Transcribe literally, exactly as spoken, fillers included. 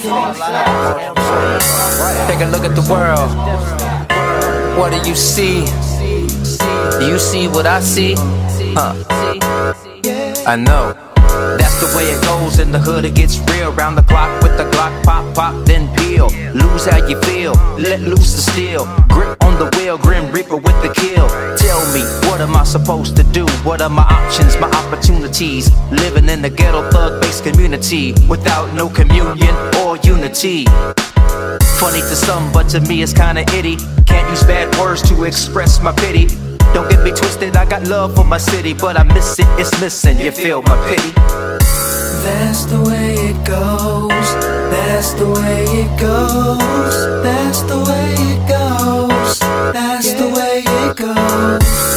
Take a look at the world. What do you see? Do you see what I see? Huh. I know. That's the way it goes in the hood, it gets real. Round the clock with the Glock, pop, pop, then peel. Lose how you feel, let loose the steel. Grip on the wheel, grim reaper with the kill. Tell me, what am I supposed to do? What are my options, my opportunities? Living in the ghetto thug-based community without no communion or unity. Funny to some, but to me it's kinda itty. Can't use bad words to express my pity. Don't get me twisted, I got love for my city, but I miss it, it's missing, you feel my pity. That's the way it goes, that's the way it goes, that's the way it goes, that's the way it goes.